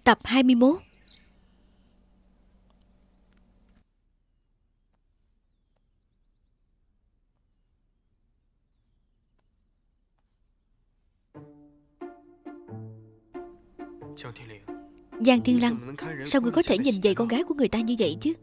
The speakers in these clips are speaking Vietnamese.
Tập 21. Giang Thiên Lăng, sao ngươi có thể nhìn vậy con gái của người ta như vậy chứ?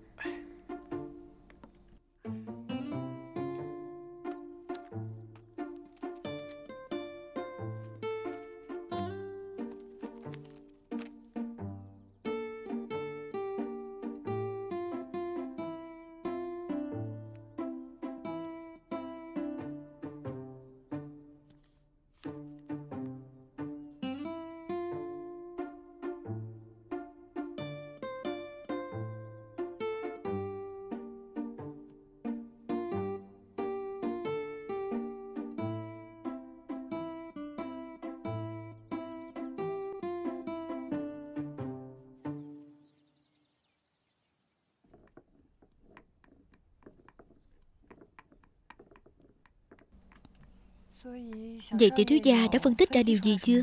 Vậy tiểu thiếu gia đã phân tích ra điều gì chưa?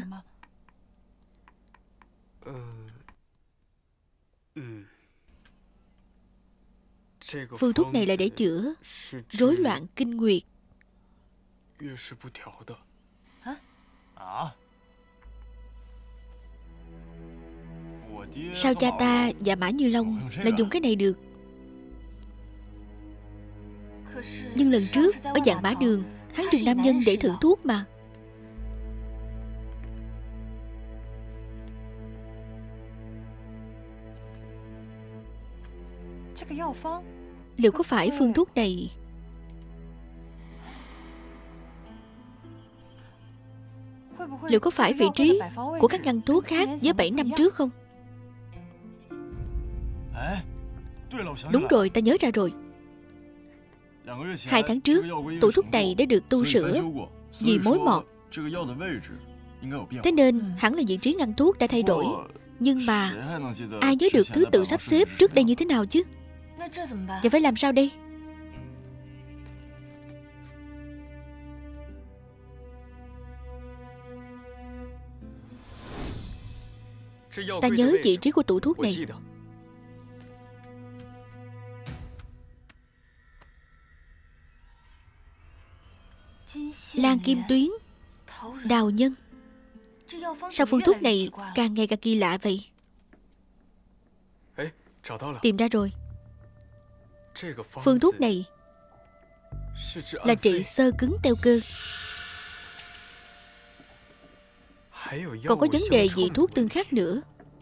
Phương thuốc này là để chữa rối loạn kinh nguyệt. Sao cha ta và Mã Như Long lại dùng cái này được? Nhưng lần trước ở Vạn Mã Đường, hắn dùng nam nhân để thử thuốc mà. Liệu có phải phương thuốc này Liệu có phải vị trí của các ngăn thuốc khác với 7 năm trước không? Đúng rồi, ta nhớ ra rồi. 2 tháng trước, tủ thuốc này đã được tu sửa vì mối mọt. Thế nên hẳn là vị trí ngăn thuốc đã thay đổi. Nhưng mà ai nhớ được thứ tự sắp xếp trước đây như thế nào chứ? Vậy phải làm sao đây? Ta nhớ vị trí của tủ thuốc này. Lan Kim Tuyến, Đào Nhân. Sao phương thuốc này càng ngày càng kỳ lạ vậy? Tìm ra rồi. Phương thuốc này là trị xơ cứng teo cơ. Còn có vấn đề vị thuốc tương khắc nữa.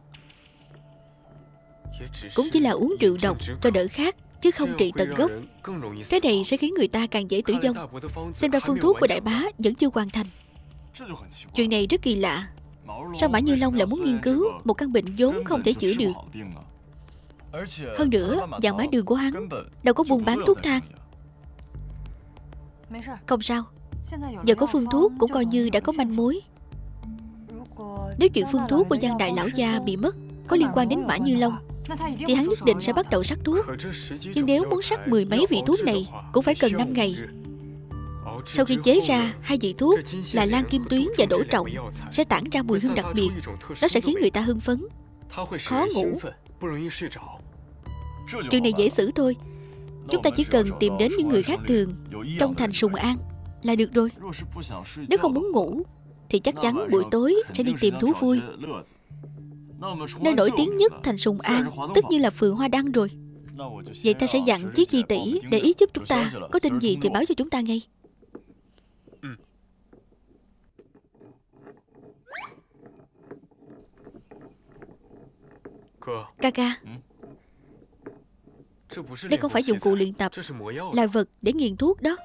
Cũng chỉ là uống rượu độc cho đỡ khát, chứ không trị tận gốc. Cái này sẽ khiến người ta càng dễ tử vong. Xem ra phương thuốc của đại bá vẫn chưa hoàn thành. Chuyện này rất kỳ lạ. Sao Mã Như Long lại muốn nghiên cứu một căn bệnh vốn không thể chữa được? Hơn nữa, Vạn Mã Đường của hắn đâu có buôn bán thuốc thang. Không sao, giờ có phương thuốc cũng coi như đã có manh mối. Nếu chuyện phương thuốc của Giang đại lão gia bị mất có liên quan đến Mã Như Long, thì hắn nhất định sẽ bắt đầu sắc thuốc. Nhưng nếu muốn sắc 10 mấy vị thuốc này cũng phải cần 5 ngày. Sau khi chế ra 2 vị thuốc là Lan Kim Tuyến và Đỗ Trọng, sẽ tản ra mùi hương đặc biệt. Nó sẽ khiến người ta hưng phấn, khó ngủ. Chuyện này dễ xử thôi. Chúng ta chỉ cần tìm đến những người khác thường trong thành Sùng An là được rồi. Nếu không muốn ngủ thì chắc chắn buổi tối sẽ đi tìm thú vui. Nơi nổi tiếng nhất thành Sùng An tất nhiên là phường Hoa Đăng rồi. Vậy ta sẽ dặn Chiết Di tỷ để ý giúp chúng ta. Có tin gì thì báo cho chúng ta ngay. Ca ca, đây không phải dụng cụ luyện tập, là vật để nghiền thuốc đó.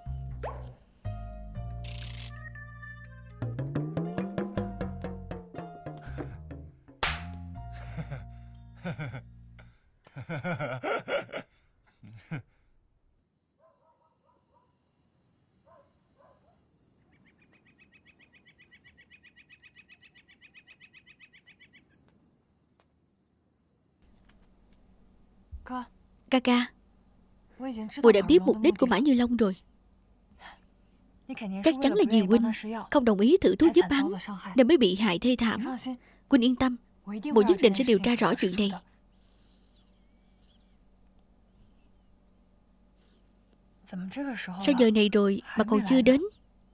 Ca ca, Muội đã biết mục đích của Mã Như Long rồi. Chắc chắn là vì huynh không đồng ý thử thuốc giúp hắn nên mới bị hại thê thảm. Huynh yên tâm, Muội nhất định sẽ điều tra rõ chuyện này. Sao giờ này rồi mà còn chưa đến?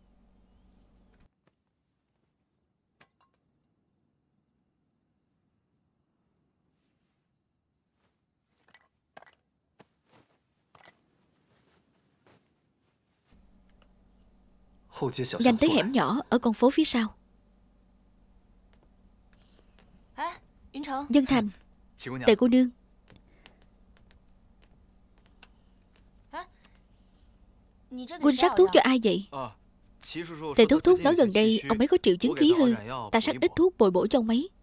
Nhanh tới hẻm nhỏ ở con phố phía sau. Dân Thành, Tề cô nương. Huynh sắc thuốc cho ai vậy? Tề thúc thúc nói gần đây ông ấy có triệu chứng khí hư, ta sắc ít thuốc bồi bổ cho ông ấy.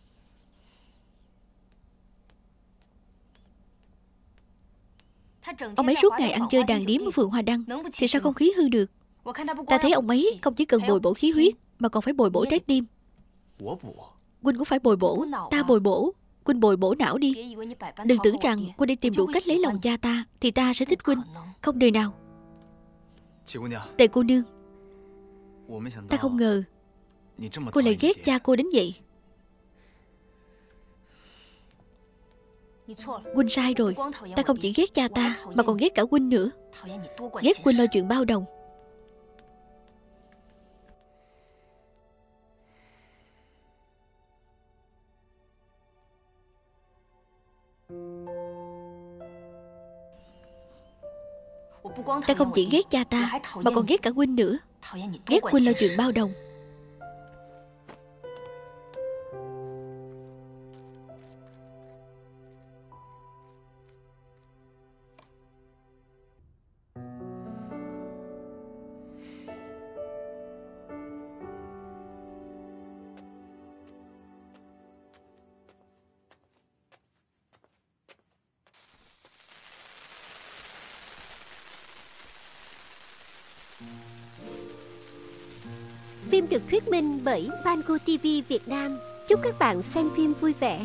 Ông ấy suốt ngày ăn chơi đàn điếm ở phường Hoa Đăng, thì sao không khí hư được? Ta thấy ông ấy không chỉ cần bồi bổ khí huyết mà còn phải bồi bổ trái tim. Huynh cũng phải bồi bổ. Ta bồi bổ, Huynh bồi bổ não đi. Đừng tưởng rằng Huynh đi tìm đủ cách lấy lòng cha ta thì ta sẽ thích Huynh. Không đời nào. Tề cô nương, ta không ngờ cô lại ghét cha cô đến vậy. Huynh sai rồi. Ta không chỉ ghét cha ta mà còn ghét cả Huynh nữa. Ghét Huynh lo chuyện bao đồng. Ta không chỉ ghét cha ta mà còn ghét cả Huynh nữa. Ghét Huynh lo chuyện bao đồng. Phim được thuyết minh bởi Bango TV Việt Nam. Chúc các bạn xem phim vui vẻ.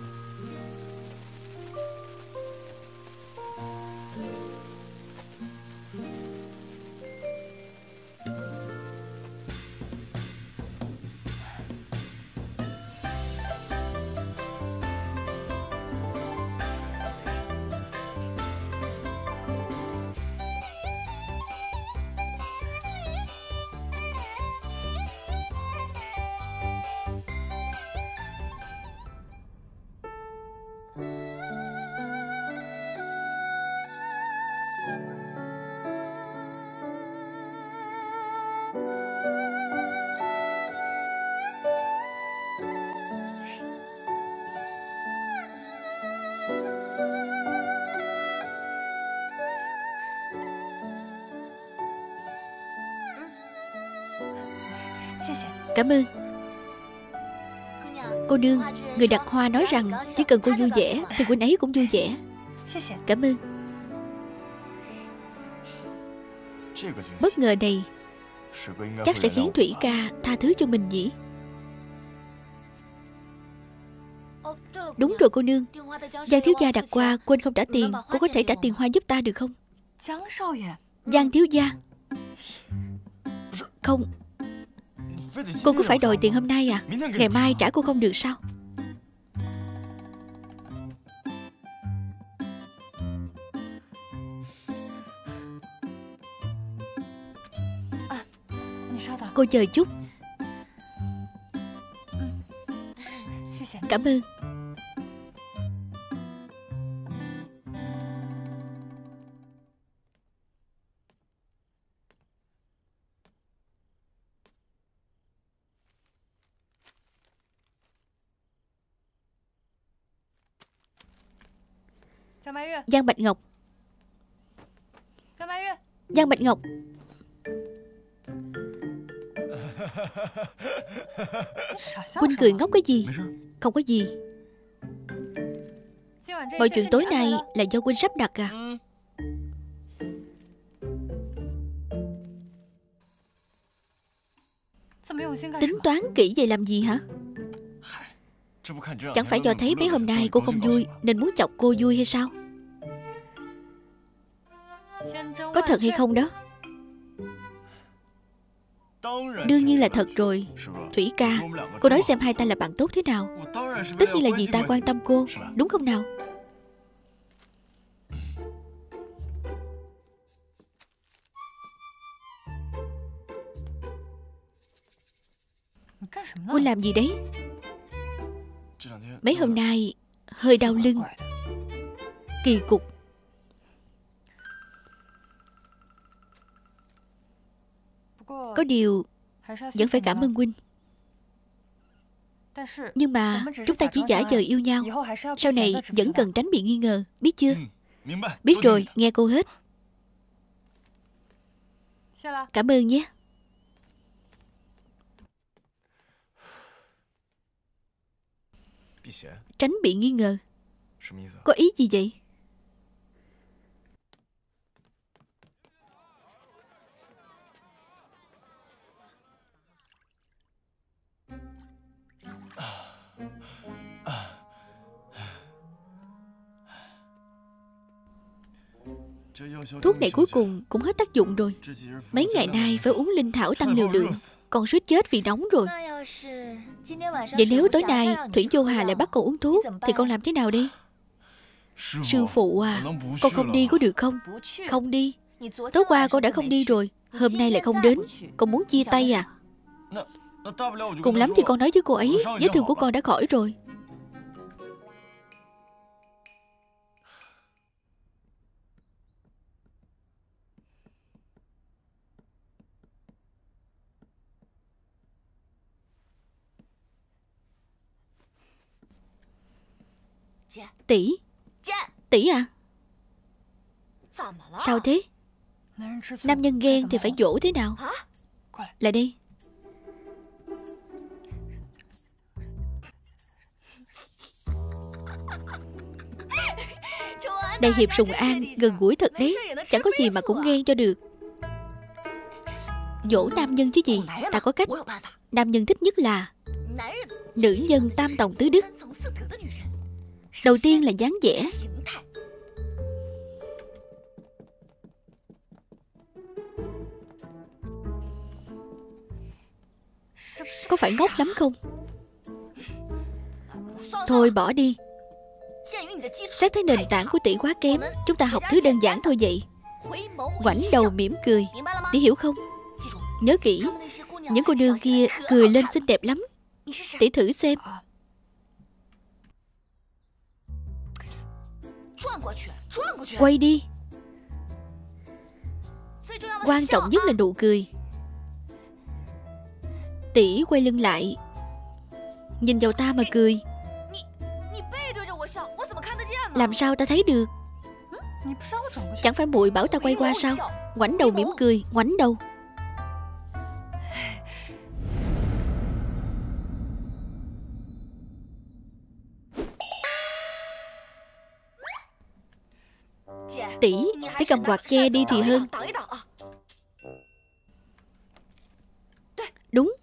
Cảm ơn. Cô nương, người đặt hoa nói rằng chỉ cần cô vui vẻ thì Huynh ấy cũng vui vẻ. Cảm ơn. Bất ngờ này chắc sẽ khiến Thủy ca tha thứ cho mình nhỉ? Đúng rồi cô nương. Giang thiếu gia đặt qua, quên không trả tiền. Cô có thể trả tiền hoa giúp ta được không? Giang thiếu gia. Không, cô cứ phải đòi tiền hôm nay à? Ngày mai trả cô không được sao? Cô chờ chút. Cảm ơn. Giang Bạch Ngọc. Giang Bạch Ngọc. Huynh cười ngốc cái gì? Không có gì. Mọi chuyện tối nay là do Huynh sắp đặt à? Tính toán kỹ vậy làm gì hả? Chẳng phải do thấy mấy hôm nay cô không vui nên muốn chọc cô vui hay sao? Có thật hay không đó? Đương nhiên là thật rồi. Thủy ca, cô nói xem hai ta là bạn tốt thế nào. Tất nhiên là vì ta quan tâm cô, đúng không nào? Cô làm gì đấy? Mấy hôm nay hơi đau lưng. Kỳ cục. Có điều vẫn phải cảm ơn huynh. Nhưng mà chúng ta chỉ giả vờ yêu nhau, sau này vẫn cần tránh bị nghi ngờ, biết chưa? Biết rồi, nghe cô hết. Cảm ơn nhé. Tránh bị nghi ngờ. Có ý gì vậy? Thuốc này cuối cùng cũng hết tác dụng rồi. Mấy ngày nay phải uống linh thảo tăng liều lượng, còn suýt chết vì nóng rồi. Vậy nếu tối nay Thủy Vô Hà lại bắt con uống thuốc thì con làm thế nào đi? Sư phụ à, con không đi có được không? Không đi. Tối qua con đã không đi rồi, hôm nay lại không đến. Con muốn chia tay à? Cùng lắm thì con nói với cô ấy vết thương của con đã khỏi rồi. Tỷ. Tỷ à? Sao thế? Nam nhân ghen thì phải dỗ thế nào? Lại đây. Đại hiệp Sùng An gần gũi thật đấy. Chẳng có gì mà cũng ghen cho được. Dỗ nam nhân chứ gì. Ta có cách. Nam nhân thích nhất là nữ nhân tam tòng tứ đức. Đầu tiên là dáng vẻ. Có phải ngốc lắm không? Thôi bỏ đi. Xét thấy nền tảng của tỷ quá kém, chúng ta học thứ đơn giản thôi vậy. Ngoảnh đầu mỉm cười. Tỷ hiểu không? Nhớ kỹ, những cô nương kia cười lên xinh đẹp lắm. Tỷ thử xem. Quay đi. Quan trọng nhất là nụ cười. Tỷ quay lưng lại, nhìn vào ta mà cười. Làm sao ta thấy được? Chẳng phải muội bảo ta quay qua sao? Ngoảnh đầu mỉm cười, ngoảnh đầu. Tỷ cầm quạt che đi thì hơn. Đúng.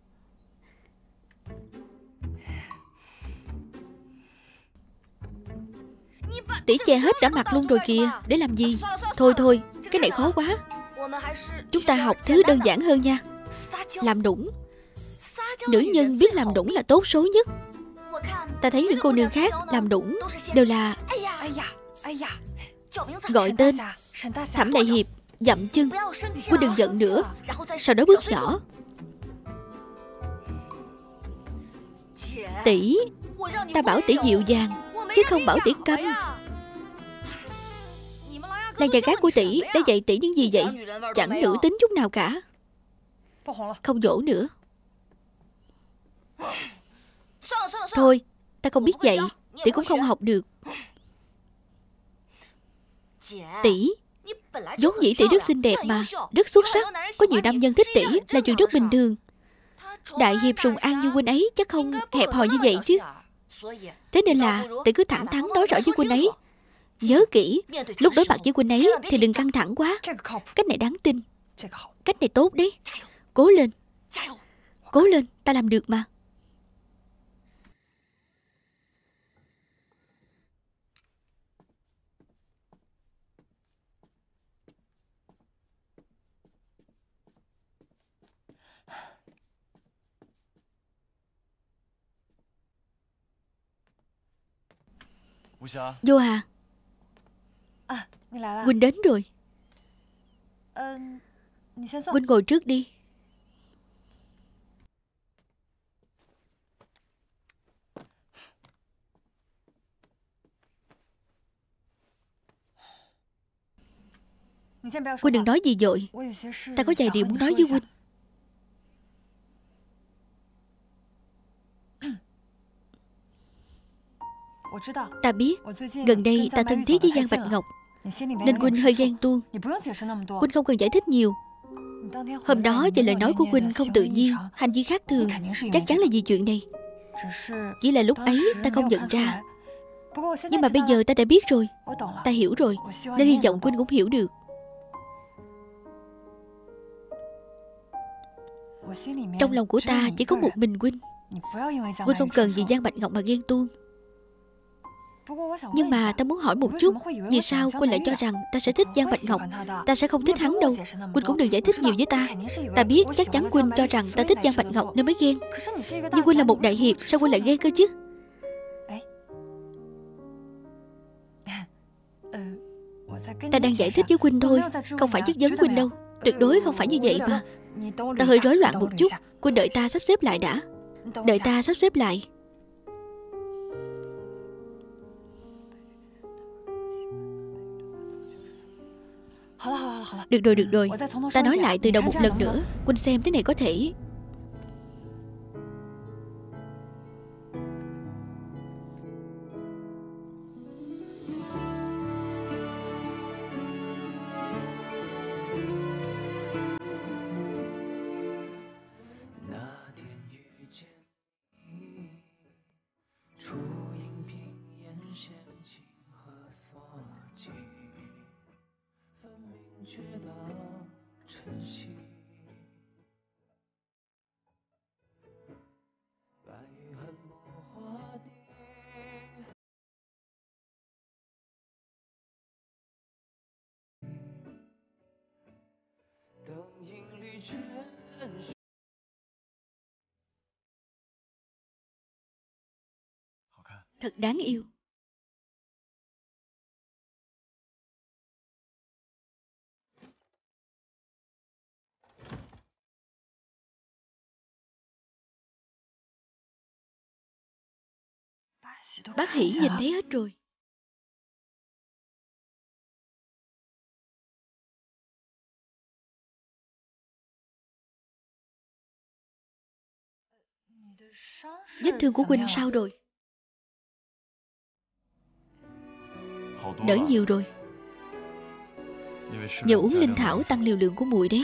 Tỷ che hết cả mặt luôn rồi kìa. Để làm gì? Thôi thôi, cái này khó quá. Chúng ta học thứ đơn giản hơn nha. Làm nũng. Nữ nhân biết làm nũng là tốt số nhất. Ta thấy những cô nương khác làm nũng đều là gọi tên. Thẩm đại hiệp, dậm chân. Cô đừng giận nữa. Sau đó bước nhỏ. Tỷ, ta bảo tỷ dịu dàng, chứ không bảo tỷ câm. Là nhà gái của tỷ đã dạy tỷ những gì vậy? Chẳng nữ tính chút nào cả. Không dỗ nữa. Thôi, ta không biết dạy, tỷ cũng không học được. Tỷ, vốn dĩ tỷ rất xinh đẹp mà, rất xuất sắc. Có nhiều nam nhân thích tỷ là chuyện rất bình thường. Đại hiệp Sùng An như huynh ấy chắc không hẹp hòi như vậy chứ. Thế nên là tỷ cứ thẳng thắn nói rõ với huynh ấy. Nhớ kỹ, lúc đối mặt với huynh ấy thì đừng căng thẳng quá. Cách này đáng tin. Cách này tốt đấy. Cố lên. Cố lên, ta làm được mà. Vô Hà, Huynh đến rồi. Huynh ngồi trước đi. Huynh đừng nói gì vội, ta có vài điều muốn nói với Huynh. Ta biết gần đây ta thân thiết với Giang Bạch Ngọc, nên Huynh hơi ghen tuông. Huynh không cần giải thích nhiều. Hôm đó vì lời nói của Huynh không tự nhiên, hành vi khác thường, chắc chắn là vì chuyện này. Chỉ là lúc ấy ta không nhận ra, nhưng mà bây giờ ta đã biết rồi. Ta hiểu rồi, nên hy vọng Huynh cũng hiểu được. Trong lòng của ta chỉ có một mình Huynh. Huynh không cần vì Giang Bạch Ngọc mà ghen tuông. Nhưng mà ta muốn hỏi một chút, vì sao Huynh lại cho rằng ta sẽ thích Giang Bạch Ngọc? Ta sẽ không thích hắn đâu. Huynh cũng đừng giải thích nhiều với ta. Ta biết chắc chắn Huynh cho rằng ta thích Giang Bạch Ngọc nên mới ghen. Nhưng Huynh là một đại hiệp, sao Huynh lại ghen cơ chứ? Ta đang giải thích với Huynh thôi, không phải chất vấn Huynh đâu. Tuyệt đối không phải như vậy mà. Ta hơi rối loạn một chút. Huynh đợi ta sắp xếp lại đã. Đợi ta sắp xếp lại. Được rồi, được rồi. Ta nói lại từ đầu một lần nữa. Huynh xem thế này có thể. Thật đáng yêu. Bác Hỷ nhìn thấy hết rồi. Vết thương của Huynh sao rồi? Đỡ nhiều rồi. Nhờ uống linh thảo tăng liều lượng của muội đấy.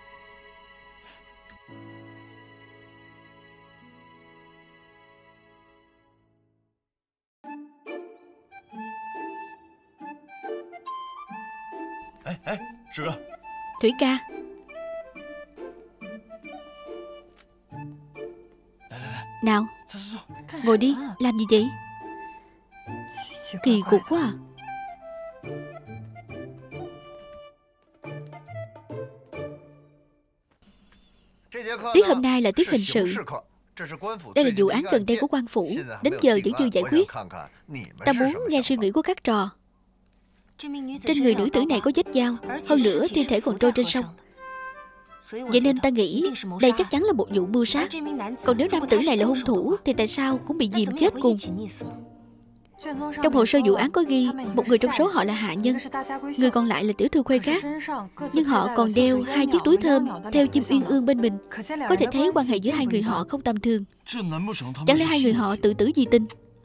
Thủy ca, nào, ngồi đi. Làm gì vậy? Kỳ cục quá à. Tiết hôm nay là tiết hình sự. Đây là vụ án gần đây của quan phủ. Đến giờ vẫn chưa giải quyết. Ta muốn nghe suy nghĩ của các trò. Trên người nữ tử này có vết dao, hơn nữa thi thể còn trôi trên sông. Vậy nên ta nghĩ đây chắc chắn là một vụ mưu sát. Còn nếu nam tử này là hung thủ thì tại sao cũng bị dìm chết cùng? Trong hồ sơ vụ án có ghi một người trong số họ là hạ nhân, người còn lại là tiểu thư khuê cát. Nhưng họ còn đeo 2 chiếc túi thơm theo chim uyên ương bên mình. Có thể thấy quan hệ giữa hai người họ không tầm thường. Chẳng lẽ hai người họ tự tử vì tình?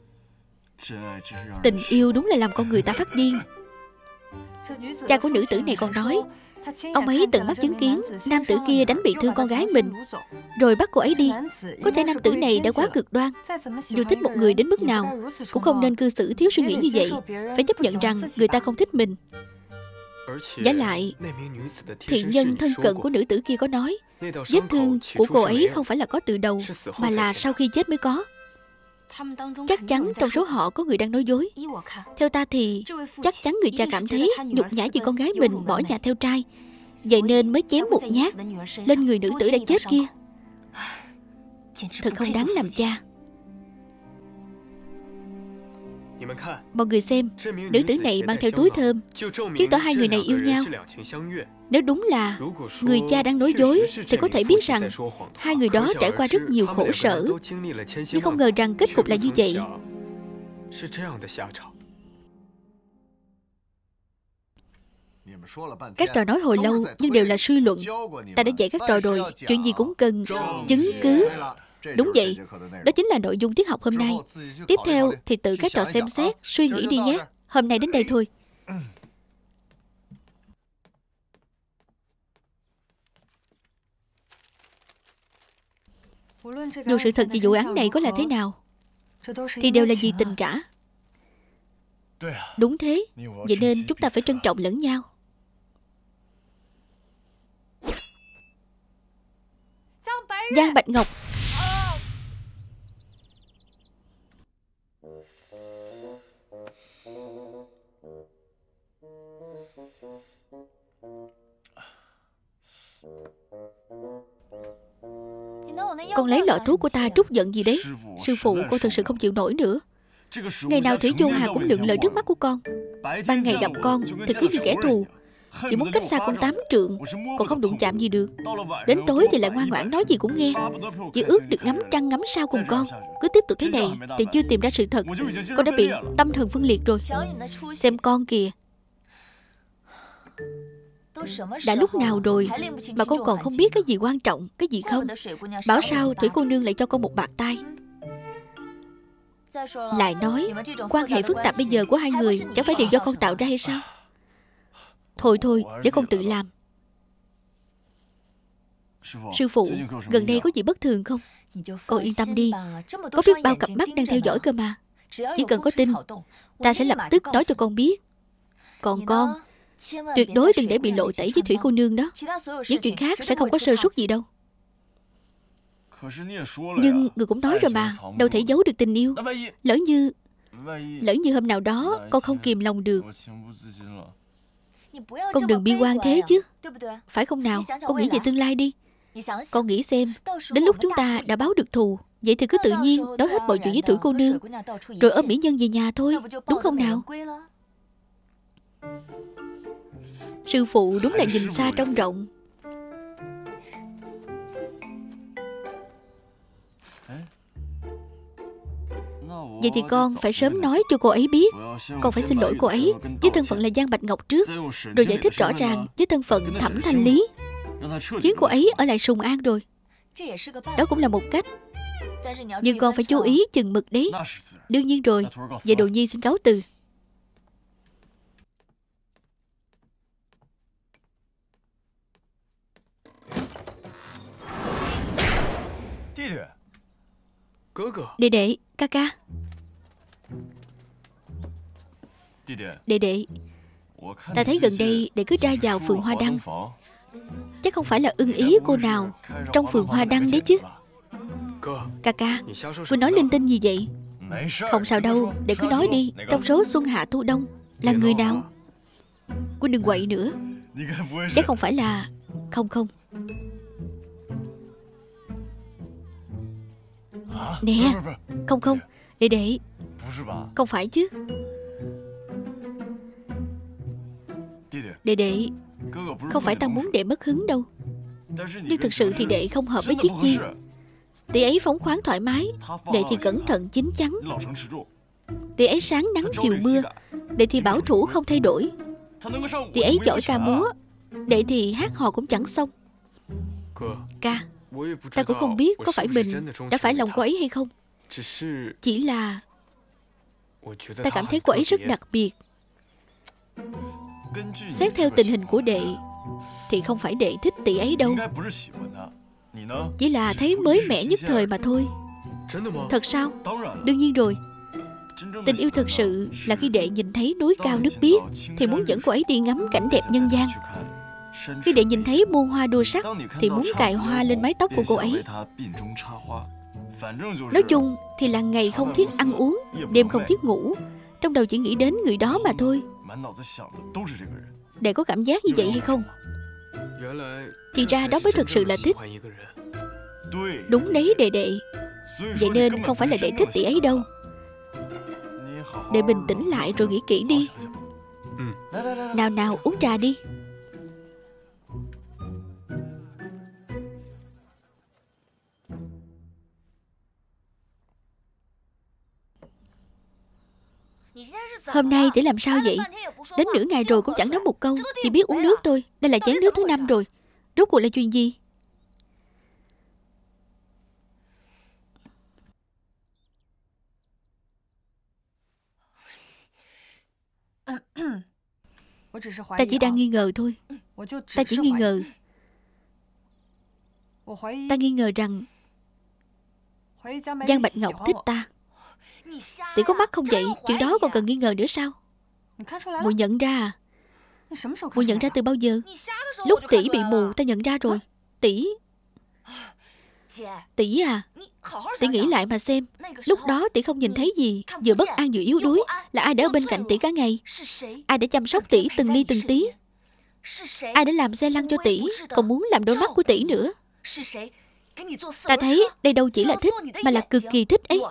Tình yêu đúng là làm con người ta phát điên. Cha của nữ tử này còn nói ông ấy từng mắt chứng kiến nam tử kia đánh bị thương con gái mình, rồi bắt cô ấy đi. Có thể nam tử này đã quá cực đoan. Dù thích một người đến mức nào cũng không nên cư xử thiếu suy nghĩ như vậy. Phải chấp nhận rằng người ta không thích mình. Giả lại, thiện nhân thân cận của nữ tử kia có nói vết thương của cô ấy không phải là có từ đầu, mà là sau khi chết mới có. Chắc chắn trong số họ có người đang nói dối. Theo ta thì chắc chắn người cha cảm thấy nhục nhã vì con gái mình bỏ nhà theo trai, vậy nên mới chém một nhát lên người nữ tử đã chết kia. Thật không đáng làm cha. Mọi người xem, nữ tử này mang theo túi thơm, chứng tỏ hai người này yêu nhau. Nếu đúng là người cha đang nói dối thì có thể biết rằng hai người đó trải qua rất nhiều khổ sở, nhưng không ngờ rằng kết cục là như vậy. Các trò nói hồi lâu nhưng đều là suy luận. Ta đã dạy các trò rồi, chuyện gì cũng cần chứng cứ. Đúng vậy, đó chính là nội dung tiết học hôm nay. Tiếp theo thì tự các trò xem xét, suy nghĩ đi nhé. Hôm nay đến đây thôi. Dù sự thật về vụ án này có là thế nào thì đều là vì tình cả. Đúng thế, vậy nên chúng ta phải trân trọng lẫn nhau. Giang Bạch Ngọc. Con lấy lọ thuốc của ta trút giận gì đấy? Sư phụ, con thực sự không chịu nổi nữa. Ngày nào Thủy Vô Hà cũng lượn lờ trước mắt của con. Ban ngày gặp con thì cứ như kẻ thù, chỉ muốn cách xa con 8 trượng, còn không đụng chạm gì được. Đến tối thì lại ngoan ngoãn nói gì cũng nghe, chỉ ước được ngắm trăng ngắm sao cùng con. Cứ tiếp tục thế này thì chưa tìm ra sự thật, con đã bị tâm thần phân liệt rồi. Xem con kìa, đã lúc nào rồi mà con còn không biết cái gì quan trọng, cái gì không. Bảo sao Thủy cô nương lại cho con một bạt tai. Lại nói, quan hệ phức tạp bây giờ của hai người chẳng phải đều do con tạo ra hay sao? Thôi thôi, để con tự làm. Sư phụ, gần đây có gì bất thường không? Con yên tâm đi, có biết bao cặp mắt đang theo dõi cơ mà. Chỉ cần có tin, ta sẽ lập tức nói cho con biết. Còn con, tuyệt đối đừng để bị lộ tẩy với Thủy cô nương đó. Những chuyện khác sẽ không có sơ suất gì đâu. Nhưng người cũng nói rồi mà, đâu thể giấu được tình yêu. Lỡ như hôm nào đó con không kìm lòng được. Con đừng bi quan thế chứ, phải không nào? Con nghĩ về tương lai đi. Con nghĩ xem, đến lúc chúng ta đã báo được thù, vậy thì cứ tự nhiên nói hết mọi chuyện với Thủy cô nương, rồi ôm mỹ nhân về nhà thôi, đúng không nào? Sư phụ đúng là nhìn xa trông rộng. Vậy thì con phải sớm nói cho cô ấy biết. Con phải xin lỗi cô ấy với thân phận là Giang Bạch Ngọc trước, rồi giải thích rõ ràng với thân phận Thẩm Thanh Lý, khiến cô ấy ở lại Sùng An rồi. Đó cũng là một cách. Nhưng con phải chú ý chừng mực đấy. Đương nhiên rồi. Vậy Đồ Nhi xin cáo từ. Đệ đệ, ca ca. Đệ đệ, ta thấy gần đây đệ cứ ra vào phường Hoa Đăng. Chắc không phải là ưng ý cô nào trong phường Hoa Đăng đấy chứ? Ca ca, cô nói linh tinh gì vậy? Không sao đâu, để cứ nói đi. Trong số xuân hạ thu đông là người nào? Cô đừng quậy nữa. Chắc không phải là... Không. Nè, không, đệ, không phải chứ. Đệ, không phải ta muốn đệ mất hứng đâu. Nhưng thực sự thì đệ không hợp với Chiết Chi. Tỷ ấy phóng khoáng thoải mái, đệ thì cẩn thận chín chắn. Tỷ ấy sáng nắng chiều mưa, đệ thì bảo thủ không thay đổi. Tỷ ấy giỏi ca múa, đệ thì hát hò cũng chẳng xong. Ca, ta cũng không biết có phải mình đã phải lòng cô ấy hay không. Chỉ là ta cảm thấy cô ấy rất đặc biệt. Xét theo tình hình của đệ thì không phải đệ thích tỷ ấy đâu, chỉ là thấy mới mẻ nhất thời mà thôi. Thật sao? Đương nhiên rồi. Tình yêu thật sự là khi đệ nhìn thấy núi cao nước biếc thì muốn dẫn cô ấy đi ngắm cảnh đẹp nhân gian. Khi đệ nhìn thấy muôn hoa đua sắc thì muốn cài hoa lên mái tóc của cô ấy. Nói chung thì là ngày không thiết ăn uống, đêm không thiết ngủ, trong đầu chỉ nghĩ đến người đó mà thôi. Đệ có cảm giác như vậy hay không? Thì ra đó mới thực sự là thích. Đúng đấy đệ. Vậy nên không phải là đệ thích tỷ ấy đâu. để bình tĩnh lại rồi nghĩ kỹ đi. Nào nào, uống trà đi. Hôm nay tỷ làm sao vậy? Đến nửa ngày rồi cũng chẳng nói một câu, chỉ biết uống nước thôi. Đây là chén nước thứ 5 rồi. Rốt cuộc là chuyện gì? Ta chỉ đang nghi ngờ thôi. Ta chỉ nghi ngờ. Ta nghi ngờ rằng Giang Bạch Ngọc thích ta. Tỷ có mắt không vậy? Chuyện đó còn cần nghi ngờ nữa sao? Muội nhận ra à? Muội nhận ra từ bao giờ? Lúc tỷ bị mù ta nhận ra rồi. Tỷ à, tỷ nghĩ lại mà xem. Lúc đó tỷ không nhìn thấy gì, vừa bất an vừa yếu đuối. Là ai đã ở bên cạnh tỷ cả ngày? Ai đã chăm sóc tỷ từng ly từng tí? Ai đã làm xe lăn cho tỷ, còn muốn làm đôi mắt của tỷ nữa? Ta thấy đây đâu chỉ là thích, mà là cực kỳ thích ấy.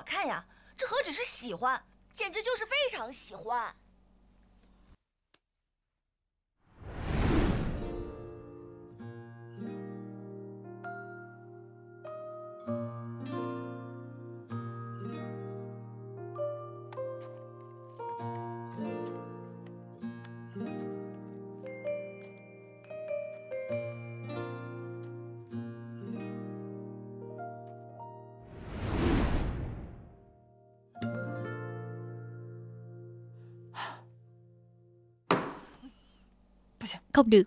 Không được.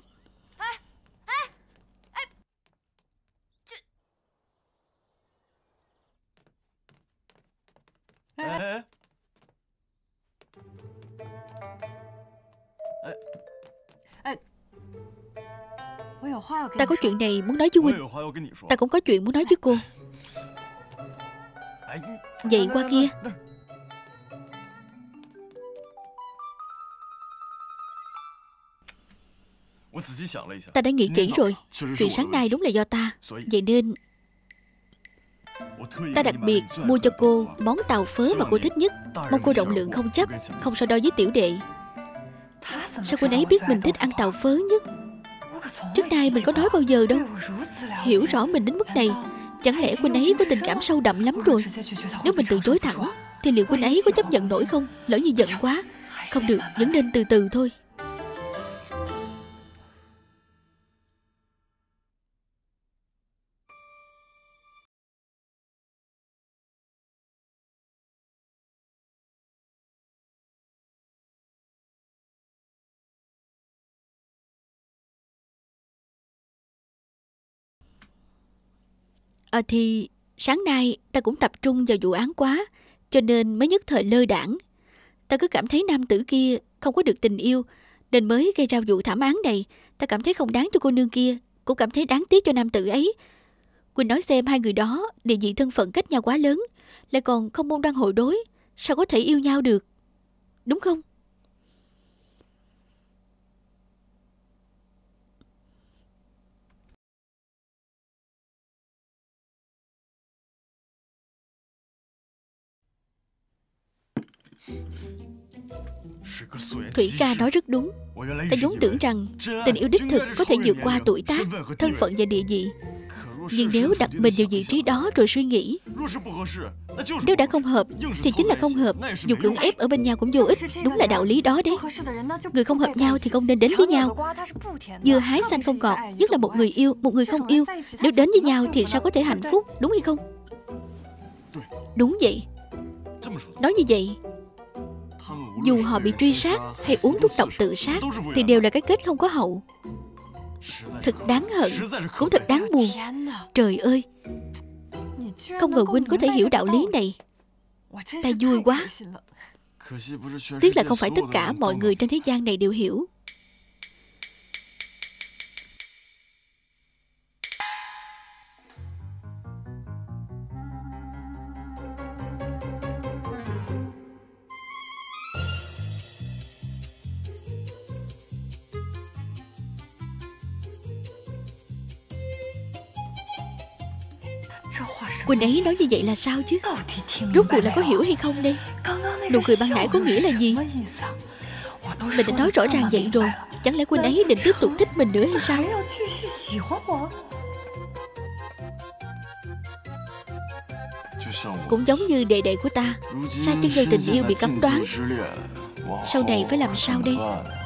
Ta có chuyện này muốn nói với huynh. Ta cũng có chuyện muốn nói với cô. Vậy qua kia. Ta đã nghĩ kỹ rồi. Chuyện sáng nay đúng là do ta. Vậy nên ta đặc biệt mua cho cô món tàu phớ mà cô thích nhất. Mong cô rộng lượng không chấp, không so đo với tiểu đệ. Sao cô ấy biết mình thích ăn tàu phớ nhất? Trước nay mình có nói bao giờ đâu. Hiểu rõ mình đến mức này, chẳng lẽ cô ấy có tình cảm sâu đậm lắm rồi? Nếu mình từ chối thẳng thì liệu cô ấy có chấp nhận nổi không? Lỡ như giận quá. Không được, vẫn nên từ từ thôi. Thì sáng nay ta cũng tập trung vào vụ án quá, cho nên mới nhất thời lơ đãng. Ta cứ cảm thấy nam tử kia không có được tình yêu, nên mới gây ra vụ thảm án này. Ta cảm thấy không đáng cho cô nương kia, cũng cảm thấy đáng tiếc cho nam tử ấy. Quỳnh nói xem, hai người đó địa vị thân phận cách nhau quá lớn, lại còn không môn đăng hộ đối, sao có thể yêu nhau được, đúng không? Thủy ca nói rất đúng. Ta vốn tưởng rằng tình yêu đích thực có thể vượt qua tuổi tác, thân phận và địa vị. Nhưng nếu đặt mình vào vị trí đó rồi suy nghĩ, nếu đã không hợp thì chính là không hợp. Dù cưỡng ép ở bên nhau cũng vô ích. Đúng là đạo lý đó đấy. Người không hợp nhau thì không nên đến với nhau. Dưa hái xanh không ngọt, nhất là một người yêu, một người không yêu. Nếu đến với nhau thì sao có thể hạnh phúc, đúng hay không? Đúng vậy. Nói như vậy, dù họ bị truy sát hay uống thuốc độc tự sát thì đều là cái kết không có hậu. Thật đáng hận, cũng thật đáng buồn. Trời ơi, không ngờ huynh có thể hiểu đạo lý này. Ta vui quá. Tiếc là không phải tất cả mọi người trên thế gian này đều hiểu. Quỳnh ấy nói như vậy là sao chứ? Rốt cuộc là có hiểu hay không đây? Nụ cười ban nãy có nghĩa là gì? Mình đã nói rõ ràng vậy rồi. Chẳng lẽ Quỳnh ấy định tiếp tục thích mình nữa hay sao? Cũng giống như đệ đệ của ta, sa chân vào tình yêu bị cấm đoán. Sau này phải làm sao đây?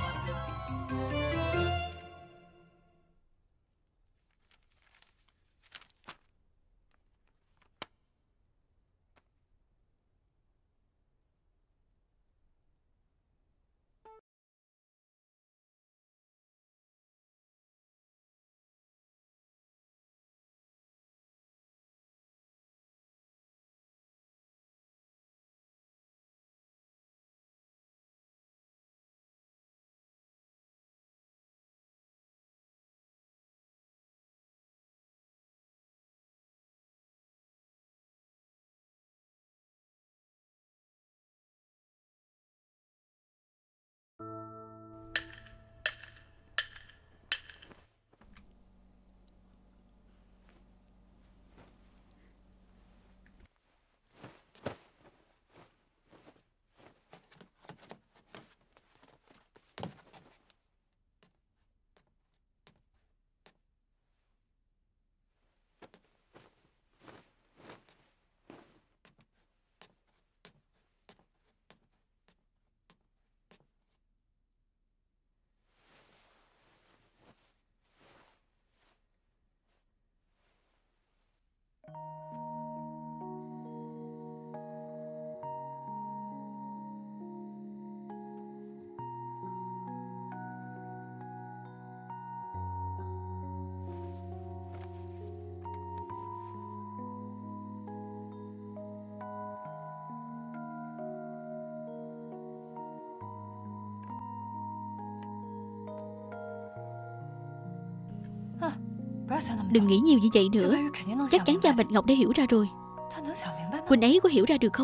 Đừng nghĩ nhiều như vậy nữa. Chắc chắn Gia Bạch Ngọc đã hiểu ra rồi. Quỳnh ấy có hiểu ra được không?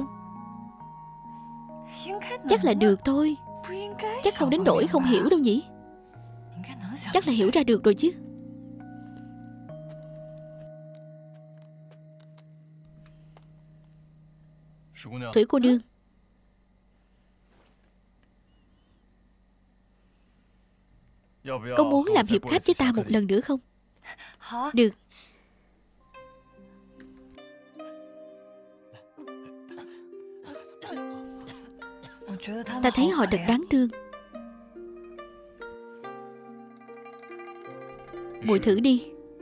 Chắc là được thôi. Chắc không đến nỗi không hiểu đâu nhỉ. Chắc là hiểu ra được rồi chứ. Thủy cô nương, có muốn làm hiệp khách với ta một lần nữa không? Được. Ta thấy họ thật đáng thương. Muội thử đi.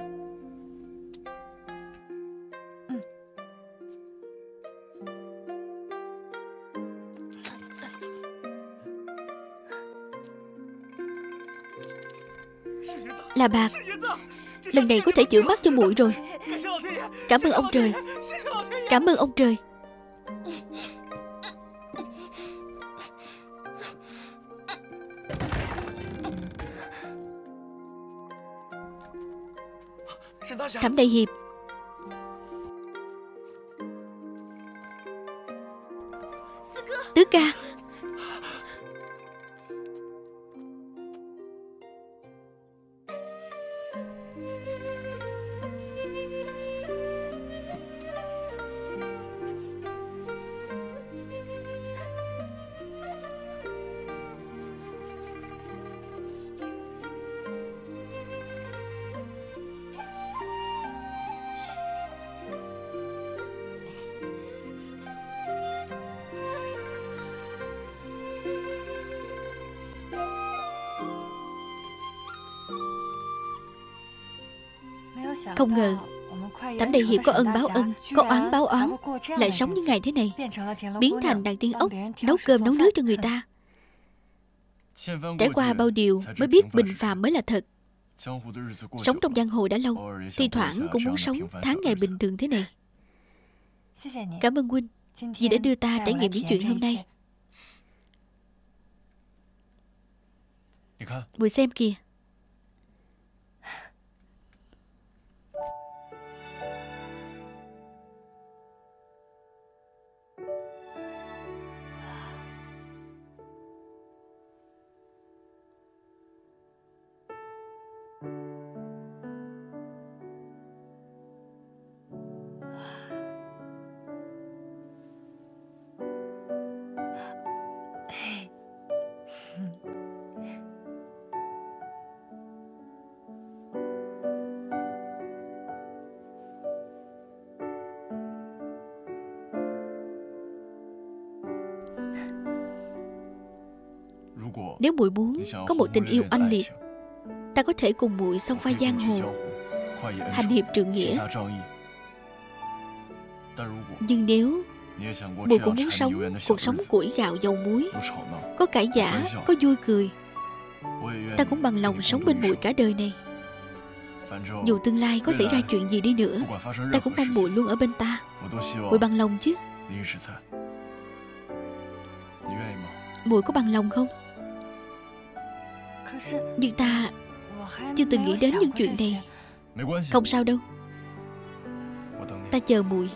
Là bạc. Lần này có thể chữa mắt cho muội rồi. Cảm ơn ông trời. Cảm ơn ông trời. Thẩm đại hiệp. Tứ ca. Không ngờ Thẩm đại hiệp có ân báo ân, có oán báo oán, lại sống như ngày thế này, biến thành đàn tiên ốc, nấu cơm nấu nước cho người ta. Trải qua bao điều mới biết bình phàm mới là thật. Sống trong giang hồ đã lâu, thi thoảng cũng muốn sống tháng ngày bình thường thế này. Cảm ơn huynh vì đã đưa ta trải nghiệm những chuyện hôm nay. Muội xem kìa. Nếu muội muốn có một tình yêu oanh liệt, ta có thể cùng muội xông pha giang hồ, hành hiệp trượng nghĩa. Nhưng nếu muội cũng muốn sống cuộc sống củi gạo dầu muối, có cãi vã, có vui cười, ta cũng bằng lòng sống bên muội cả đời này. Dù tương lai có xảy ra chuyện gì đi nữa, ta cũng mong muội luôn ở bên ta. Muội bằng lòng chứ? Muội có bằng lòng không? Nhưng ta chưa từng nghĩ đến những chuyện này. Không sao đâu, ta chờ muội.